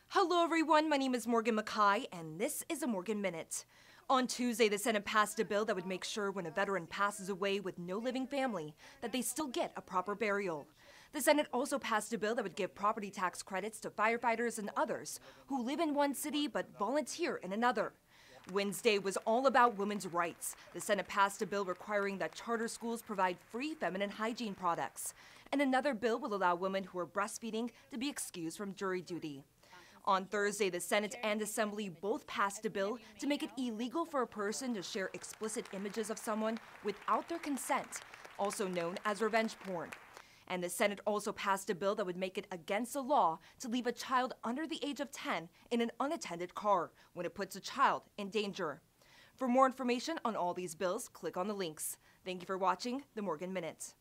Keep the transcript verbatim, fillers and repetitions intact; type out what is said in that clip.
Hello everyone, my name is Morgan Mackay, and this is a Morgan Minute. On Tuesday, the Senate passed a bill that would make sure when a veteran passes away with no living family, that they still get a proper burial. The Senate also passed a bill that would give property tax credits to firefighters and others who live in one city but volunteer in another. Wednesday was all about women's rights. The Senate passed a bill requiring that charter schools provide free feminine hygiene products. And another bill will allow women who are breastfeeding to be excused from jury duty. On Thursday, the Senate and Assembly both passed a bill to make it illegal for a person to share explicit images of someone without their consent, also known as revenge porn. And the Senate also passed a bill that would make it against the law to leave a child under the age of ten in an unattended car when it puts a child in danger. For more information on all these bills, click on the links. Thank you for watching the Morgan Minute.